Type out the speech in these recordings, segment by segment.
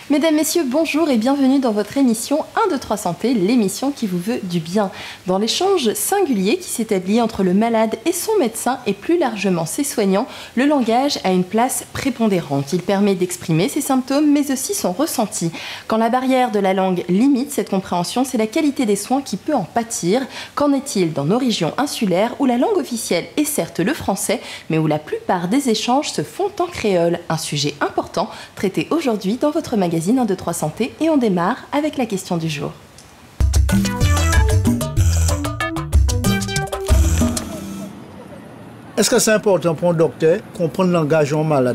Mesdames, Messieurs, bonjour et bienvenue dans votre émission 1, 2, 3 Santé, l'émission qui vous veut du bien. Dans l'échange singulier qui s'établit entre le malade et son médecin et plus largement ses soignants, le langage a une place prépondérante. Il permet d'exprimer ses symptômes mais aussi son ressenti. Quand la barrière de la langue limite cette compréhension, c'est la qualité des soins qui peut en pâtir. Qu'en est-il dans nos régions insulaires où la langue officielle est certes le français, mais où la plupart des échanges se font en créole? Un sujet important traité aujourd'hui dans votre magazine 1, 2, 3 Santé, et on démarre avec la question du jour. Est-ce que c'est important pour un docteur de comprendre le langage d'un malade?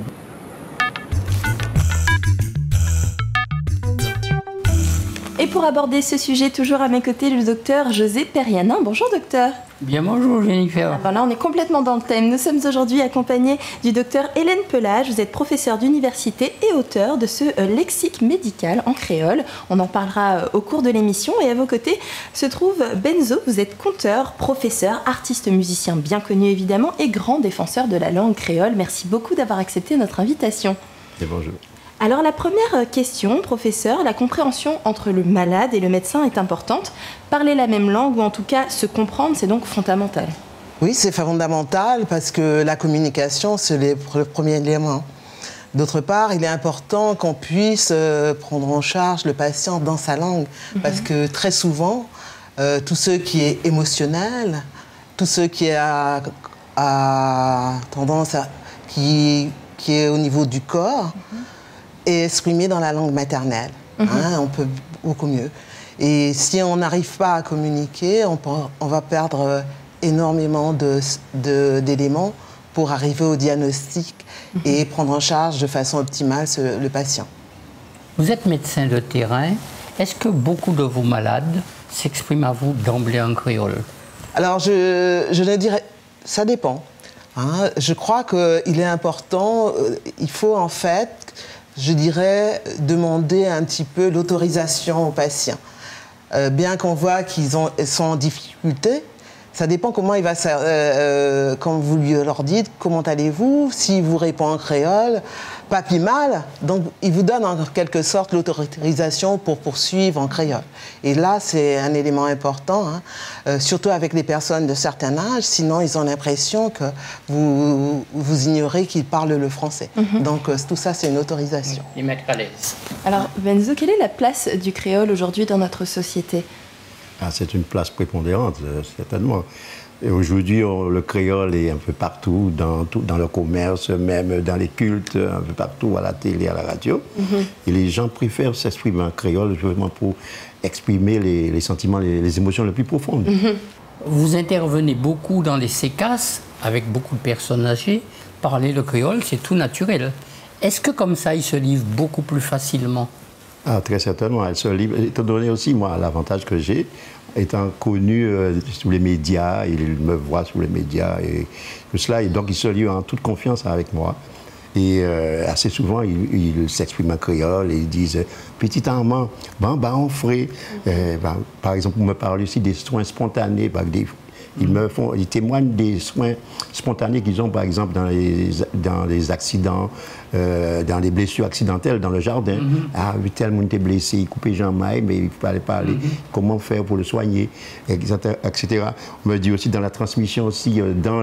Et pour aborder ce sujet, toujours à mes côtés, le docteur José Perianin. Bonjour docteur. Bien bonjour Jennifer. Alors là, on est complètement dans le thème. Nous sommes aujourd'hui accompagnés du docteur Hélène Pelage. Vous êtes professeur d'université et auteur de ce lexique médical en créole. On en parlera au cours de l'émission. Et à vos côtés se trouve Benzo. Vous êtes conteur, professeur, artiste musicien bien connu évidemment et grand défenseur de la langue créole. Merci beaucoup d'avoir accepté notre invitation. Et bonjour. Alors la première question, professeur, la compréhension entre le malade et le médecin est importante. Parler la même langue ou en tout cas se comprendre, c'est donc fondamental. Oui, c'est fondamental parce que la communication, c'est le premier élément. D'autre part, il est important qu'on puisse prendre en charge le patient dans sa langue parce que très souvent, tout ce qui est émotionnel, tout ce qui a tendance à... qui est au niveau du corps, est exprimé dans la langue maternelle. On peut beaucoup mieux. Et si on n'arrive pas à communiquer, on va perdre énormément d'éléments pour arriver au diagnostic et prendre en charge de façon optimale le patient. Vous êtes médecin de terrain. Est-ce que beaucoup de vos malades s'expriment à vous d'emblée en créole? Alors, je le dirais, ça dépend. Je crois qu'il est important, il faut en fait, je dirais, demander un petit peu l'autorisation aux patients. Bien qu'on voit qu'ils sont en difficulté, ça dépend comment il va... quand vous leur dites « Comment allez-vous ?» S'il vous répond en créole, pas plus mal. Donc, il vous donne en quelque sorte l'autorisation pour poursuivre en créole. Et là, c'est un élément important, surtout avec les personnes de certain âge. Sinon, ils ont l'impression que vous ignorez qu'ils parlent le français. Donc, tout ça, c'est une autorisation. Les mettre à l'aise. Alors, Benzo, quelle est la place du créole aujourd'hui dans notre société? C'est une place prépondérante, certainement. Et aujourd'hui, le créole est un peu partout, dans le commerce, même dans les cultes, un peu partout, à la télé, à la radio. Et les gens préfèrent s'exprimer en créole justement pour exprimer les sentiments, les émotions les plus profondes. Vous intervenez beaucoup dans les sécasses, avec beaucoup de personnes âgées. Parler le créole, c'est tout naturel. Est-ce que comme ça, ils se livrent beaucoup plus facilement? Très certainement. Elle se livre. Étant donné aussi, moi, l'avantage que j'ai, étant connu sous les médias, ils me voient sous les médias et tout cela, et donc ils se livrent en toute confiance avec moi. Et assez souvent, ils s'expriment en créole et ils disent « Petit amant, on ferait ». Par exemple, vous me parlez aussi des soins spontanés. Ils témoignent des soins spontanés qu'ils ont, par exemple, dans les accidents, dans les blessures accidentelles dans le jardin. Tel monde était blessé, il coupait Jean-Maille, mais il fallait parler. Comment faire pour le soigner, etc. On me dit aussi dans la transmission, aussi dans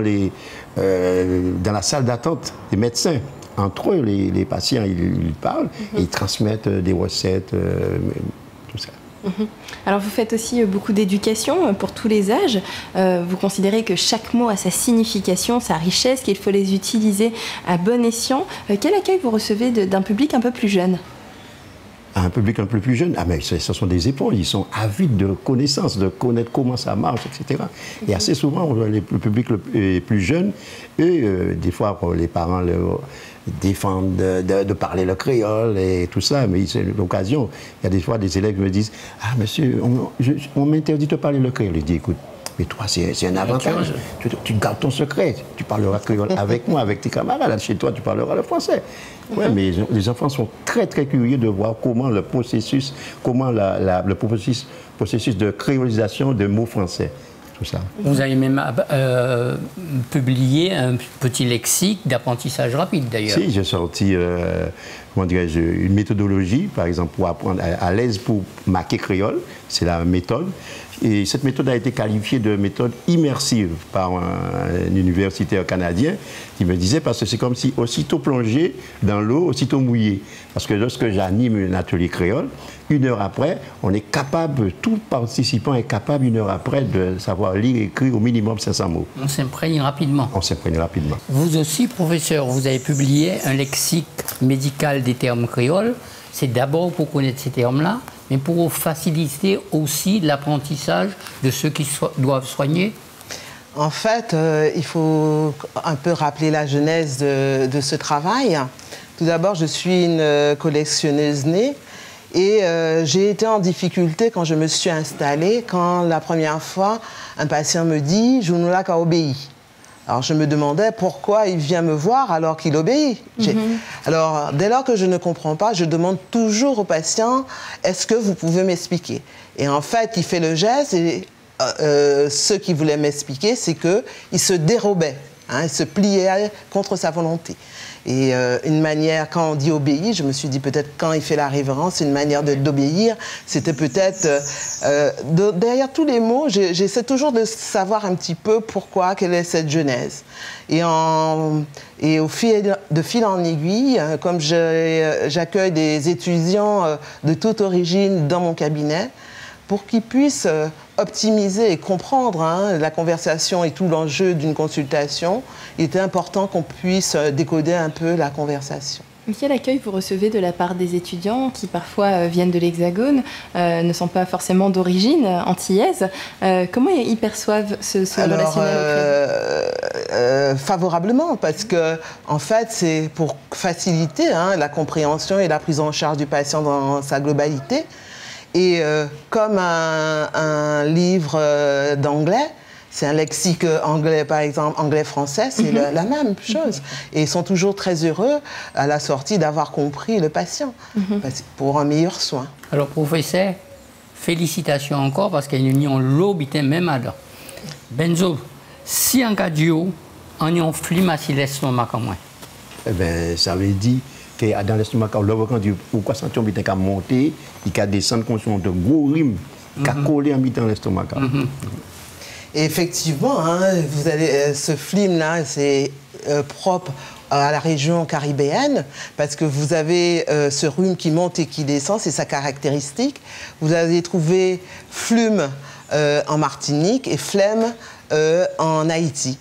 la salle d'attente des médecins. Entre eux, les patients, ils parlent et ils transmettent des recettes, tout ça. Alors vous faites aussi beaucoup d'éducation pour tous les âges. Vous considérez que chaque mot a sa signification, sa richesse, qu'il faut les utiliser à bon escient. Quel accueil vous recevez d'un public un peu plus jeune? Un public un peu plus jeune, mais ce sont des épaules, ils sont avides de connaissances, de connaître comment ça marche, etc. Et assez souvent, le public les plus jeunes, eux, des fois, les parents défendent de parler le créole et tout ça, mais c'est l'occasion. Il y a des fois des élèves qui me disent « Ah, monsieur, on m'interdit de parler le créole. » Je dis « Écoute, mais toi, c'est un avantage. Tu gardes ton secret. Tu parleras créole avec moi, avec tes camarades. Chez toi, tu parleras le français. » Oui, mais les enfants sont très, très curieux de voir comment le processus, le processus de créolisation de mots français. tout ça. Vous avez même publié un petit lexique d'apprentissage rapide, d'ailleurs. Si, j'ai sorti comment dirais-je, une méthodologie, par exemple, pour apprendre à l'aise pour marquer créole. C'est la méthode. Et cette méthode a été qualifiée de méthode immersive par un universitaire canadien qui me disait, parce que c'est comme si aussitôt plongé dans l'eau, aussitôt mouillé. Parce que lorsque j'anime un atelier créole, 1 heure après, on est capable, tout participant est capable 1 heure après de savoir lire et écrire au minimum 500 mots. On s'imprègne rapidement. On s'imprègne rapidement. Vous aussi, professeur, vous avez publié un lexique médical des termes créoles. C'est d'abord pour connaître ces termes-là, mais pour faciliter aussi l'apprentissage de ceux qui doivent soigner. En fait, il faut un peu rappeler la genèse de ce travail. Tout d'abord, je suis une collectionneuse née et j'ai été en difficulté quand je me suis installée, quand la première fois, un patient me dit « Je ne l'ai qu'à obéir ». Alors je me demandais pourquoi il vient me voir alors qu'il obéit. Alors dès lors que je ne comprends pas, je demande toujours au patient « Est-ce que vous pouvez m'expliquer ?» Et en fait, il fait le geste et ce qu'il voulait m'expliquer, c'est qu'il se dérobait, il se pliait contre sa volonté. Et une manière, quand on dit obéir, je me suis dit peut-être quand il fait la révérence, une manière d'obéir, c'était peut-être... derrière tous les mots, j'essaie toujours de savoir un petit peu pourquoi, quelle est cette genèse. Et au fil en aiguille, comme j'accueille des étudiants de toute origine dans mon cabinet, pour qu'ils puissent optimiser et comprendre la conversation et tout l'enjeu d'une consultation, il était important qu'on puisse décoder un peu la conversation. Quel accueil vous recevez de la part des étudiants qui parfois viennent de l'Hexagone, ne sont pas forcément d'origine antillaise? Comment ils perçoivent ce relationnel favorablement, parce que en fait c'est pour faciliter la compréhension et la prise en charge du patient dans sa globalité. Et comme un livre d'anglais, c'est un lexique anglais, par exemple, anglais-français, c'est la même chose. Et ils sont toujours très heureux à la sortie d'avoir compris le patient pour un meilleur soin. Alors, professeur, félicitations encore parce qu'il y a une union l'obité même à là. Benzo, si en cas de on y a un flime à l'estomac comme moi. Eh bien, ça veut dire que dans l'estomac, pourquoi sentir qu'il a monté, il a descendu comme de gros rimes, qui a collé en mitant l'estomac. Et effectivement, vous avez ce film-là, c'est propre à la région caribéenne, parce que vous avez ce rhume qui monte et qui descend, c'est sa caractéristique. Vous avez trouvé flume en Martinique et flemme en Haïti.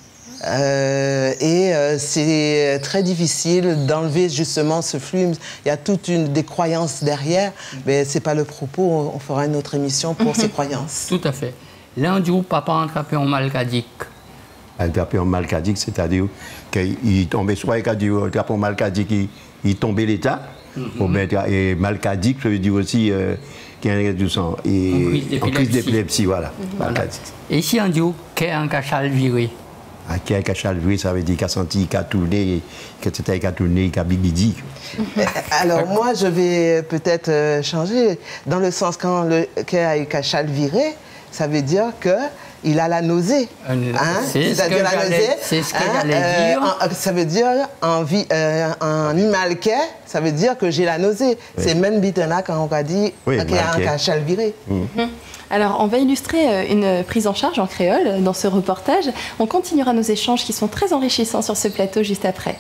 C'est très difficile d'enlever justement ce flux. Il y a toute des croyances derrière, mais ce n'est pas le propos. On fera une autre émission pour ces croyances. Tout à fait. Là, on dit que papa a attrapé un malcadique. Attrapé un malcadique, c'est-à-dire qu'il tombait soit il attrapé un malcadique, il tombait l'état. Et malcadique, ça veut dire aussi qu'il y a un du sang. Et en crise d'épilepsie, voilà. Et ici, on dit qu'il y a un cachal viré. Qui a cachal viré, ça veut dire qu'il a senti, qu'il a tourné, qu'il a tourné, qu'il a bigidi. Alors moi, je vais peut-être changer, dans le sens quand le cachal viré, ça veut dire qu'il a la nausée. C'est-à-dire la nausée. C'est ce que j'allais dire. Ça veut dire en imalquais, ça veut dire que j'ai la nausée. Oui. C'est même bitena quand on va dire qu'il y a un cachal viré. Alors, on va illustrer une prise en charge en créole dans ce reportage. On continuera nos échanges qui sont très enrichissants sur ce plateau juste après.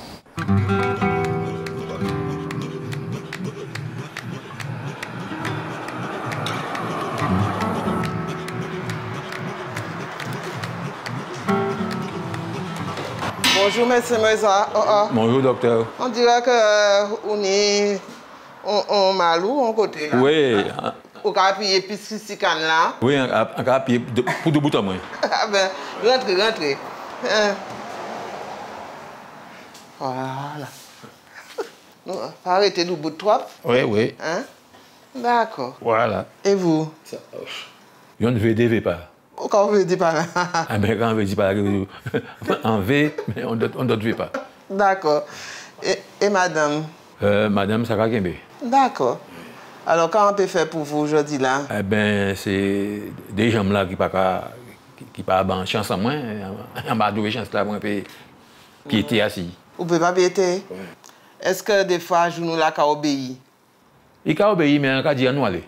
Bonjour, monsieur Moïsa. Bonjour, docteur. On dirait qu'on est en malou, en côté. Là. Oui. Au cas appuyer piscine là. Oui, on a appuyé pour deux boutons. Ah ben, rentrez. Voilà. Arrêtez le bout de trop. Oui. Hein? D'accord. Voilà. Et vous? Je ne veux pas. Quand on veut dire pas là. Ah ben quand on veut dire pas là, on veut, mais on ne veut pas. D'accord. Et madame? Madame Sarah Kembe. D'accord. Alors, comment on peut faire pour vous aujourd'hui là? Eh bien, c'est des gens là qui pas bonne chance en moi, en bas de chance là, moi, puis était assis. Vous ne pouvez pas piéter? Est-ce que des fois, je nous la obéi? Il a obéi, mais il a dit à nous aller.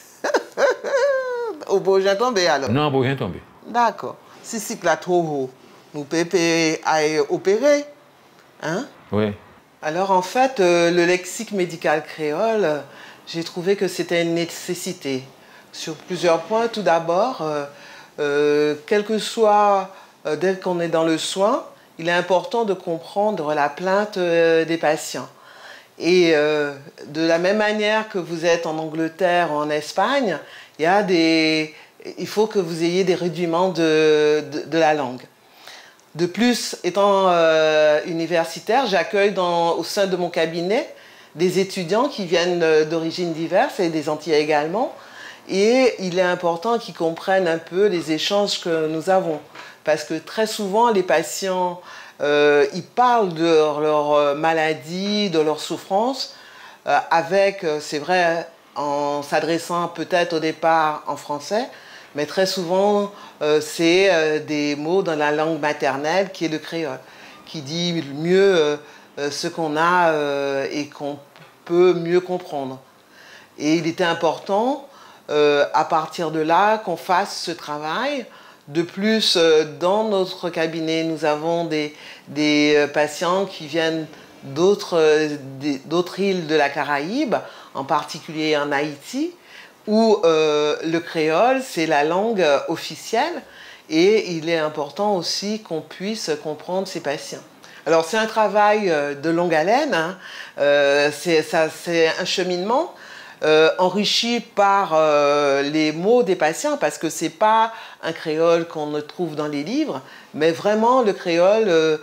Au beau j'ai tombé alors? Non, pour rien tomber. D'accord. Si c'est là trop haut, nous pouvons opérer. Hein? Oui. Alors en fait, le lexique médical créole, j'ai trouvé que c'était une nécessité. Sur plusieurs points. Tout d'abord, quel que soit, dès qu'on est dans le soin, il est important de comprendre la plainte des patients. Et de la même manière que vous êtes en Angleterre ou en Espagne, il faut que vous ayez des rudiments de la langue. De plus, étant universitaire, j'accueille au sein de mon cabinet des étudiants qui viennent d'origines diverses et des Antilles également. Et il est important qu'ils comprennent un peu les échanges que nous avons. Parce que très souvent, les patients, ils parlent de leur maladie, de leur souffrance, c'est vrai, en s'adressant peut-être au départ en français, mais très souvent, c'est des mots dans la langue maternelle qui est le créole, qui dit mieux ce qu'on a et qu'on peut mieux comprendre. Et il était important, à partir de là, qu'on fasse ce travail. De plus, dans notre cabinet, nous avons des patients qui viennent d'autres îles de la Caraïbe, en particulier en Haïti, où le créole, c'est la langue officielle, et il est important aussi qu'on puisse comprendre ces patients. Alors, c'est un travail de longue haleine, hein. C'est un cheminement enrichi par les mots des patients, parce que ce n'est pas un créole qu'on ne trouve dans les livres, mais vraiment le créole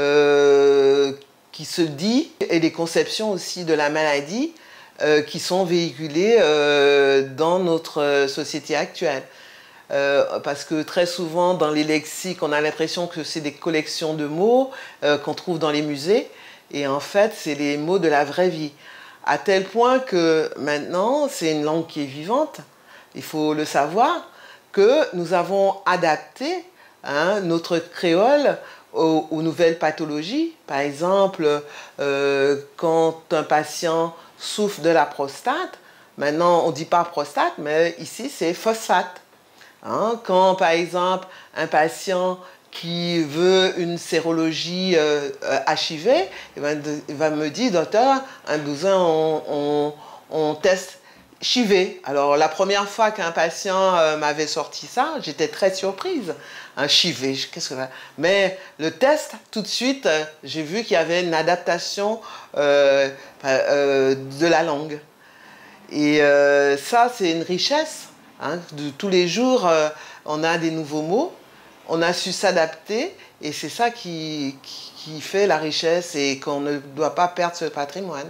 qui se dit, et les conceptions aussi de la maladie qui sont véhiculées dans notre société actuelle. Parce que très souvent, dans les lexiques, on a l'impression que c'est des collections de mots qu'on trouve dans les musées, et en fait, c'est les mots de la vraie vie. À tel point que maintenant, c'est une langue qui est vivante, il faut le savoir, que nous avons adapté notre créole aux nouvelles pathologies. Par exemple, quand un patient souffre de la prostate, maintenant on ne dit pas prostate, mais ici c'est phosphate. Quand par exemple un patient qui veut une sérologie HIV, il va me dire, docteur, un douzain, on teste HIV. Alors la première fois qu'un patient m'avait sorti ça, j'étais très surprise. Un HIV, qu'est-ce que c'est? Mais le test, tout de suite, j'ai vu qu'il y avait une adaptation de la langue. Et ça, c'est une richesse. De tous les jours, on a des nouveaux mots. On a su s'adapter, et c'est ça qui fait la richesse, et qu'on ne doit pas perdre ce patrimoine.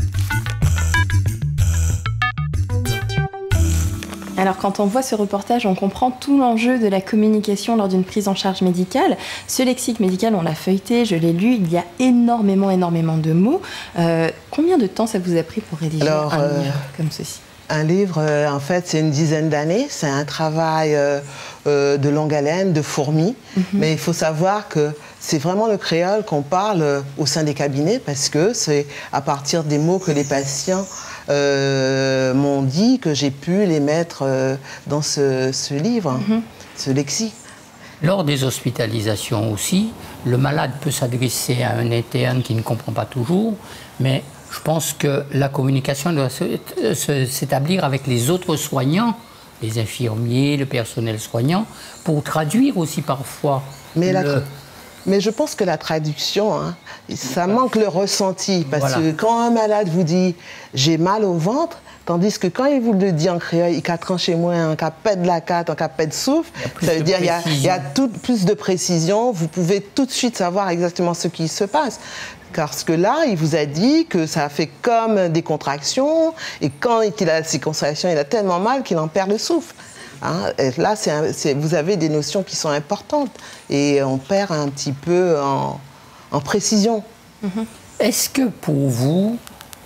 Alors quand on voit ce reportage, on comprend tout l'enjeu de la communication lors d'une prise en charge médicale. Ce lexique médical, on l'a feuilleté, je l'ai lu, il y a énormément de mots. Combien de temps ça vous a pris pour rédiger un livre comme ceci? Un livre, en fait, c'est une dizaine d'années. C'est un travail de longue haleine, de fourmi. Mais il faut savoir que c'est vraiment le créole qu'on parle au sein des cabinets, parce que c'est à partir des mots que les patients m'ont dit que j'ai pu les mettre dans ce livre, ce lexique. Lors des hospitalisations aussi, le malade peut s'adresser à un interne qui ne comprend pas toujours, mais je pense que la communication doit s'établir avec les autres soignants, les infirmiers, le personnel soignant, pour traduire aussi parfois. Mais je pense que la traduction, ça manque le ressenti. Parce que quand un malade vous dit « j'ai mal au ventre », tandis que quand il vous le dit en créole, il a tranché moins, en cas de la carte, en cas de souffle, ça veut dire qu'il y a plus de précision, vous pouvez tout de suite savoir exactement ce qui se passe. Parce que là, il vous a dit que ça fait comme des contractions, et quand il a ces contractions, il a tellement mal qu'il en perd le souffle. Et là, vous avez des notions qui sont importantes, et on perd un petit peu en précision. Est-ce que pour vous,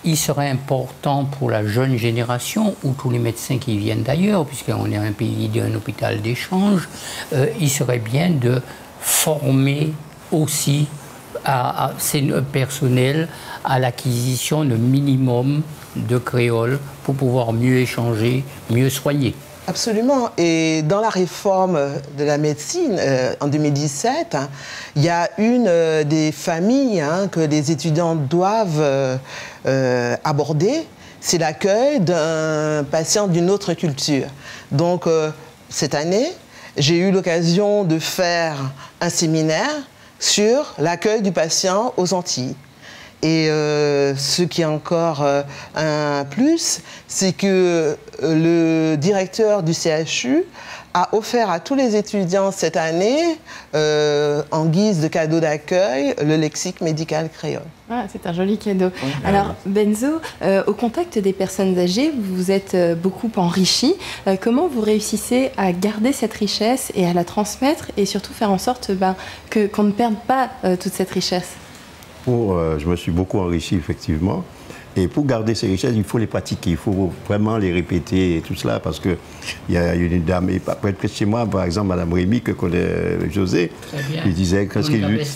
il serait important pour la jeune génération, ou tous les médecins qui viennent d'ailleurs, puisqu'on est un pays d'un hôpital d'échange, il serait bien de former aussi ces personnels à l'acquisition de minimum de créole pour pouvoir mieux échanger, mieux soigner. Absolument. Et dans la réforme de la médecine en 2017, il y a une des familles que les étudiants doivent aborder, c'est l'accueil d'un patient d'une autre culture. Donc, cette année, j'ai eu l'occasion de faire un séminaire sur l'accueil du patient aux Antilles. Et ce qui est encore un plus, c'est que le directeur du CHU a offert à tous les étudiants cette année, en guise de cadeau d'accueil, le lexique médical créole. Ah, c'est un joli cadeau. Alors, Benzo, au contact des personnes âgées, vous vous êtes beaucoup enrichi. Comment vous réussissez à garder cette richesse et à la transmettre et surtout faire en sorte qu'on ne perde pas toute cette richesse? Je me suis beaucoup enrichi, effectivement. Et pour garder ces richesses, il faut les pratiquer, il faut vraiment les répéter et tout cela, parce qu'il y a une dame, et près de chez moi, par exemple, Mme Rémy, que connaît José, il disait, qu'est-ce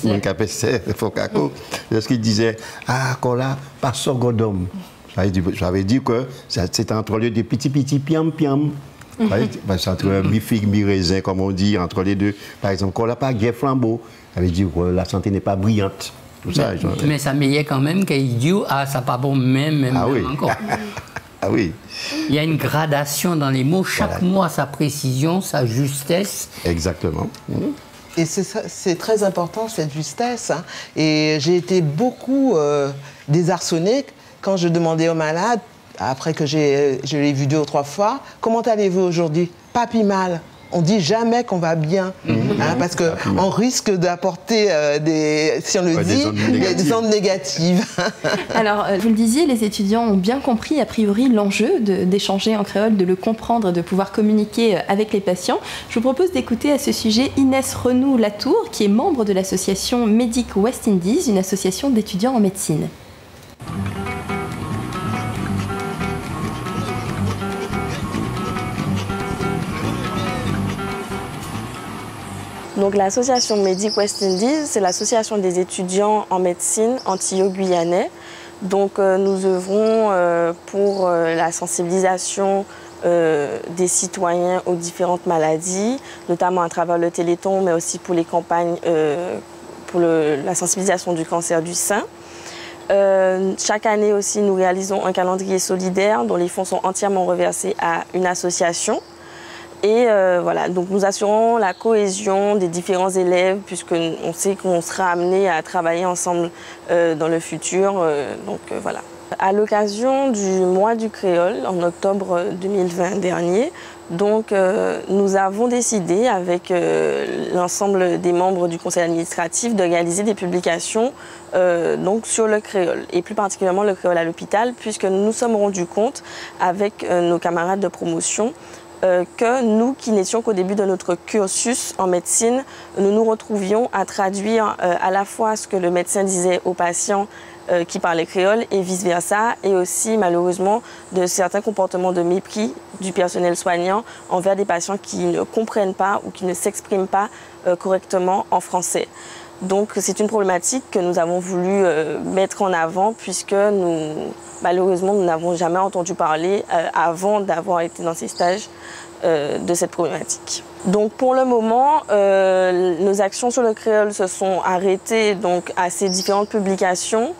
qu'il disait, ah, qu'on l'a, pas sorgodom. J'avais dit que c'est entre les deux petits piam-piam. C'est entre mi-figue, mi-raisin, comme on dit, entre les deux. Par exemple, qu'on l'a pas guère flambeau. Ça veut dire que la santé n'est pas brillante. Ça, mais ça meillait quand même qu'il dit ah ça pas bon même oui. Encore. Ah oui. Il y a une gradation dans les mots, chaque mot a sa précision, sa justesse. Exactement. Et c'est très important cette justesse. Et j'ai été beaucoup désarçonnée quand je demandais aux malades, après que je l'ai vu 2 ou 3 fois, comment allez-vous aujourd'hui? Pas plus mal. On dit jamais qu'on va bien, parce qu'on risque d'apporter, si on le dit, des ondes négatives. Alors, vous le disiez, les étudiants ont bien compris, a priori, l'enjeu d'échanger en créole, de le comprendre, de pouvoir communiquer avec les patients. Je vous propose d'écouter à ce sujet Inès Renou-Latour, qui est membre de l'association Medic West Indies, une association d'étudiants en médecine. Donc l'association Medic West Indies, c'est l'association des étudiants en médecine antillo-guyanais. Donc nous œuvrons pour la sensibilisation des citoyens aux différentes maladies, notamment à travers le Téléthon, mais aussi pour les campagnes pour la sensibilisation du cancer du sein. Chaque année aussi, nous réalisons un calendrier solidaire dont les fonds sont entièrement reversés à une association. Et voilà, donc nous assurons la cohésion des différents élèves puisqu'on sait qu'on sera amené à travailler ensemble dans le futur. Voilà. À l'occasion du mois du créole, en octobre 2020 dernier, donc, nous avons décidé avec l'ensemble des membres du conseil administratif de réaliser des publications donc sur le créole et plus particulièrement le créole à l'hôpital puisque nous nous sommes rendus compte avec nos camarades de promotion que nous, qui n'étions qu'au début de notre cursus en médecine, nous nous retrouvions à traduire à la fois ce que le médecin disait aux patients qui parlaient créole et vice-versa, et aussi malheureusement de certains comportements de mépris du personnel soignant envers des patients qui ne comprennent pas ou qui ne s'expriment pas correctement en français. Donc c'est une problématique que nous avons voulu mettre en avant puisque malheureusement nous n'avons jamais entendu parler avant d'avoir été dans ces stages de cette problématique. Donc pour le moment, nos actions sur le créole se sont arrêtées donc, à ces différentes publications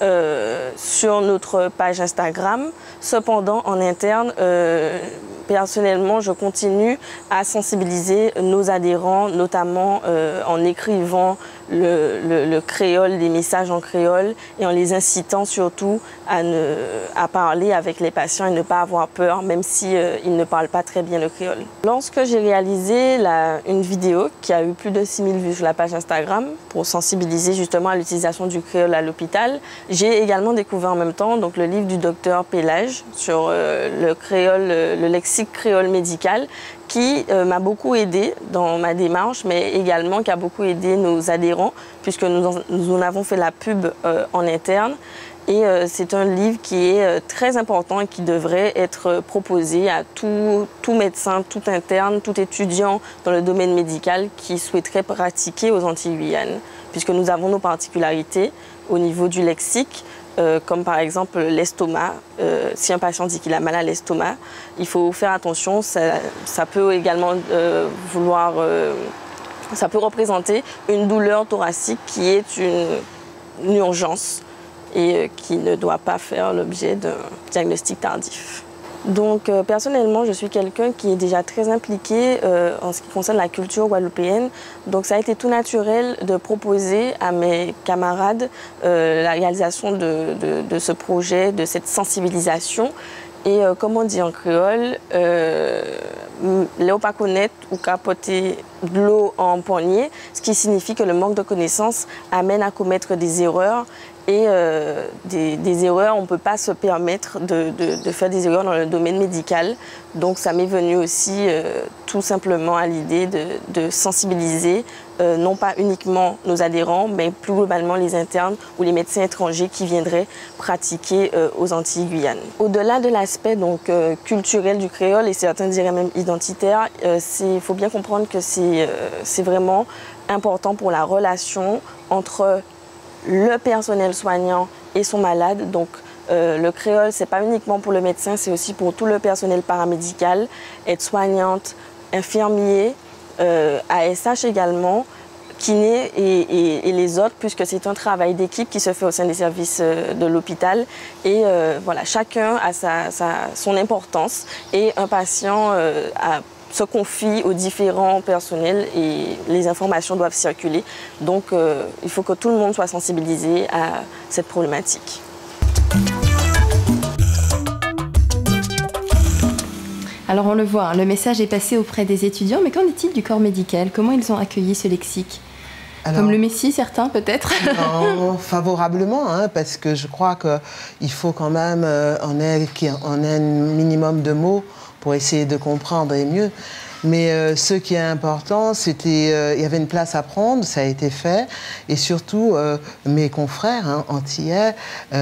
sur notre page Instagram. Cependant, en interne, personnellement, je continue à sensibiliser nos adhérents, notamment en écrivant le créole, des messages en créole et en les incitant surtout à parler avec les patients et ne pas avoir peur, même si ils ne parlent pas très bien le créole. Lorsque j'ai réalisé une vidéo qui a eu plus de 6000 vues sur la page Instagram pour sensibiliser justement à l'utilisation du créole à l'hôpital, j'ai également découvert en même temps donc, le livre du docteur Pélage sur le créole, le lexique créole médical, qui m'a beaucoup aidé dans ma démarche, mais également qui a beaucoup aidé nos adhérents, puisque nous en avons fait la pub en interne. Et c'est un livre qui est très important et qui devrait être proposé à tout médecin, tout interne, tout étudiant dans le domaine médical qui souhaiterait pratiquer aux Antilles-Guyane, puisque nous avons nos particularités au niveau du lexique, comme par exemple l'estomac. Si un patient dit qu'il a mal à l'estomac, il faut faire attention, ça peut également ça peut représenter une douleur thoracique qui est une urgence et qui ne doit pas faire l'objet d'un diagnostic tardif. Donc personnellement, je suis quelqu'un qui est déjà très impliqué en ce qui concerne la culture guadeloupéenne. Donc ça a été tout naturel de proposer à mes camarades la réalisation de ce projet, de cette sensibilisation. Et comme on dit en créole, léopa connaître ou capoter de l'eau en poignée, ce qui signifie que le manque de connaissances amène à commettre des erreurs. Et des erreurs, on ne peut pas se permettre de faire des erreurs dans le domaine médical. Donc ça m'est venu aussi tout simplement à l'idée de sensibiliser non pas uniquement nos adhérents, mais plus globalement les internes ou les médecins étrangers qui viendraient pratiquer aux Antilles-Guyane. Au-delà de l'aspect culturel du créole, et certains diraient même identitaire, il faut bien comprendre que c'est vraiment important pour la relation entre le personnel soignant et son malade. Donc le créole, ce n'est pas uniquement pour le médecin, c'est aussi pour tout le personnel paramédical, aide-soignante, infirmier, ASH également, kiné et les autres, puisque c'est un travail d'équipe qui se fait au sein des services de l'hôpital. Et voilà, chacun a son importance et un patient se confie aux différents personnels et les informations doivent circuler. Donc il faut que tout le monde soit sensibilisé à cette problématique. Alors on le voit, hein, le message est passé auprès des étudiants, mais qu'en est-il du corps médical? Comment ils ont accueilli ce lexique? Comme le Messie, certains peut-être? Non, favorablement, hein, parce que je crois qu'il faut quand même on ait un minimum de mots pour essayer de comprendre et mieux. Mais ce qui est important, c'était il y avait une place à prendre, ça a été fait. Et surtout, mes confrères antillais,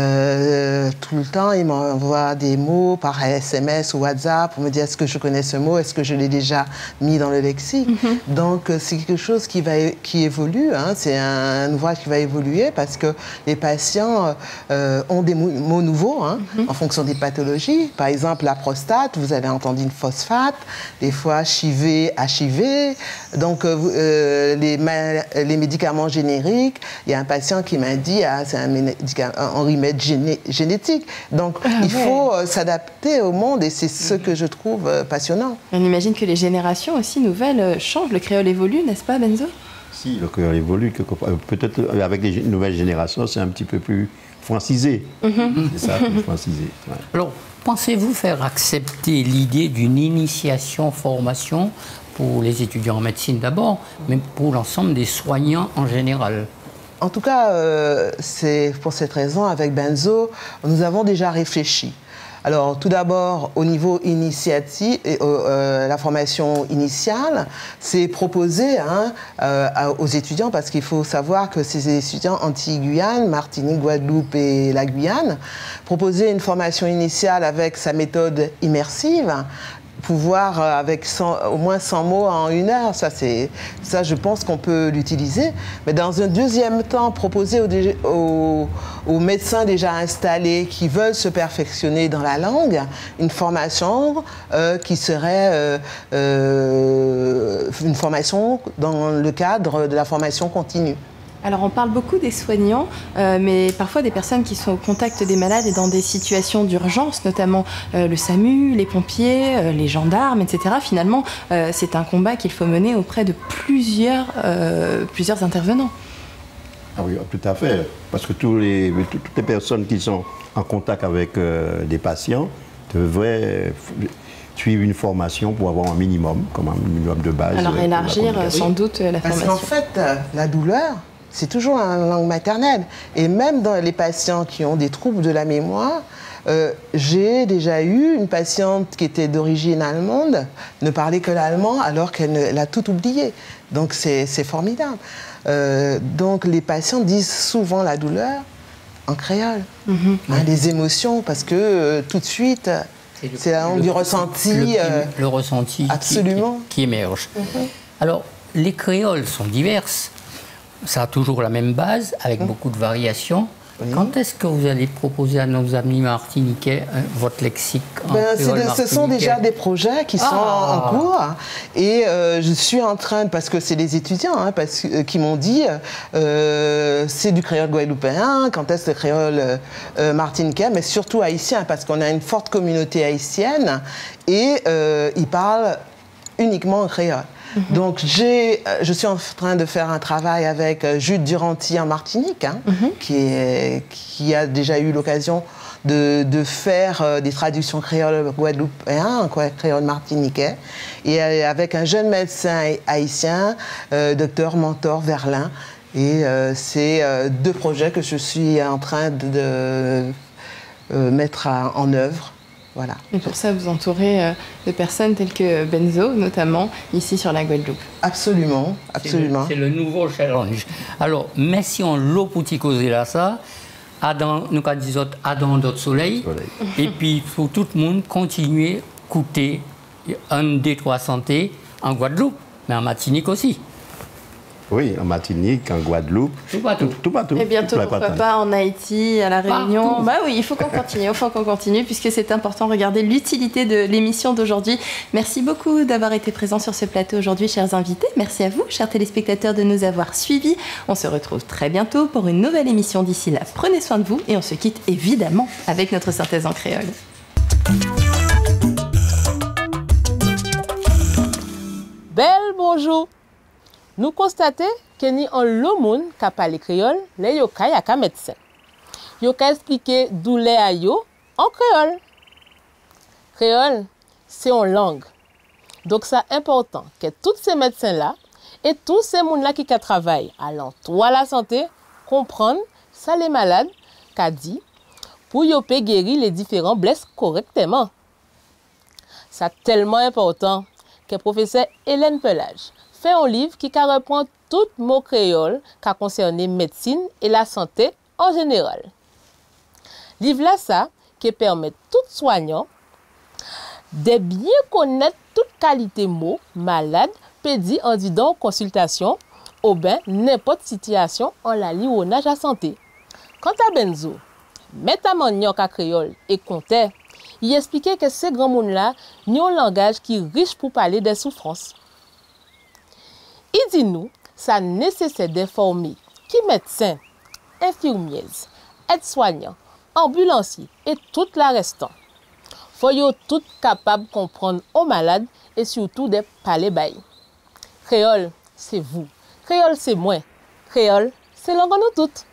tout le temps, ils m'envoient des mots par SMS ou WhatsApp pour me dire est-ce que je connais ce mot, est-ce que je l'ai déjà mis dans le lexique. Donc, c'est quelque chose qui évolue. Hein, c'est un ouvrage qui va évoluer parce que les patients ont des mots nouveaux en fonction des pathologies. Par exemple, la prostate, vous avez entendu une phosphate, des fois HIV, donc les médicaments génériques. Il y a un patient qui m'a dit c'est un remède génétique. Donc il faut s'adapter au monde et c'est ce que je trouve passionnant. On imagine que les générations aussi nouvelles changent. Le créole évolue, n'est-ce pas, Benzo? Si, le créole évolue. Peut-être avec les nouvelles générations, c'est un petit peu plus francisé. C'est ça, plus francisé. Ouais. Alors, pensez-vous faire accepter l'idée d'une initiation-formation pour les étudiants en médecine d'abord, mais pour l'ensemble des soignants en général? En tout cas, c'est pour cette raison, avec Benzo, nous avons déjà réfléchi. Alors, tout d'abord, au niveau initiative, la formation initiale, c'est proposé aux étudiants, parce qu'il faut savoir que ces étudiants Antilles-Guyane, Martinique, Guadeloupe et la Guyane, proposer une formation initiale avec sa méthode immersive, pouvoir avec au moins 100 mots en 1 heure, ça je pense qu'on peut l'utiliser. Mais dans un deuxième temps, proposer aux médecins déjà installés qui veulent se perfectionner dans la langue, une formation qui serait une formation dans le cadre de la formation continue. Alors on parle beaucoup des soignants, mais parfois des personnes qui sont au contact des malades et dans des situations d'urgence, notamment le SAMU, les pompiers, les gendarmes, etc. Finalement, c'est un combat qu'il faut mener auprès de plusieurs intervenants. Ah oui, tout à fait. Parce que toutes les personnes qui sont en contact avec des patients devraient suivre une formation pour avoir un minimum de base. Alors élargir sans doute la formation. Parce qu'en fait, la douleur, c'est toujours en langue maternelle. Et même dans les patients qui ont des troubles de la mémoire, j'ai déjà eu une patiente qui était d'origine allemande, ne parlait que l'allemand alors qu'elle a tout oublié. Donc c'est formidable. Donc les patients disent souvent la douleur en créole. Les émotions, parce que tout de suite, c'est du ressenti. Le ressenti absolument. Qui émerge. Alors, les créoles sont diverses. Ça a toujours la même base, avec beaucoup de variations. Quand est-ce que vous allez proposer à nos amis martiniquais votre lexique en créole ce sont déjà des projets qui sont en cours. Et je suis en train, parce que c'est les étudiants qui m'ont dit c'est du créole guadeloupéen, quand est-ce le créole martiniquais, mais surtout haïtien, parce qu'on a une forte communauté haïtienne et ils parlent uniquement en créole. Donc, je suis en train de faire un travail avec Jude Duranty en Martinique, qui a déjà eu l'occasion de faire des traductions créole guadeloupéen, créole martiniquais, et avec un jeune médecin haïtien, docteur Mentor Verlin. Et c'est deux projets que je suis en train de mettre en œuvre. Voilà. Et pour ça, vous entourez de personnes telles que Benzo, notamment ici sur la Guadeloupe. Absolument, absolument. C'est le nouveau challenge. Alors, mais si on l'eau pour causer là, ça, Adam, nous disons Adam d'autre soleil, et puis il faut tout le monde continuer à écouter un des trois santé en Guadeloupe, mais en Martinique aussi. Oui, en Martinique, en Guadeloupe, tout partout. Et bientôt, pourquoi pas en Haïti, à La Réunion. Partout. Bah oui, il faut qu'on continue, puisque c'est important. Regardez l'utilité de l'émission d'aujourd'hui. Merci beaucoup d'avoir été présent sur ce plateau aujourd'hui, chers invités. Merci à vous, chers téléspectateurs, de nous avoir suivis. On se retrouve très bientôt pour une nouvelle émission. D'ici là, prenez soin de vous et on se quitte évidemment avec notre synthèse en créole. Bel bonjour. Nous constatons que ni en le monde qui parle créole, les yokai y a médecin. Yokai expliquer d'où les ayo en créole. Créole, c'est en langue. Donc c'est important que tous ces médecins là et tous ces monde là qui travaillent à l'entour la santé comprennent ça les malades qu'a dit pour yo peut guérir les différents blesses correctement. C'est tellement important que professeur Hélène Pelage fait un livre qui reprend tout mot créole qui a concerné médecine et la santé en général. Livre là ça qui permet tout soignant de bien connaître toute qualité mot malade pédi en disant consultation ou bien n'importe situation en la li ou nage à santé. Quant à Benzo, métamagnoc à créole et comptait, il expliquait que ces grands monde là ont un langage qui est riche pour parler des souffrances. Il dit nous, ça nécessite d'informer qui médecins, infirmières, aides-soignants, ambulanciers et tout la restant. Faut yo tout capable de comprendre aux malades et surtout de parler bail. Créole, c'est vous. Créole, c'est moi. Créole, c'est langue nous toutes.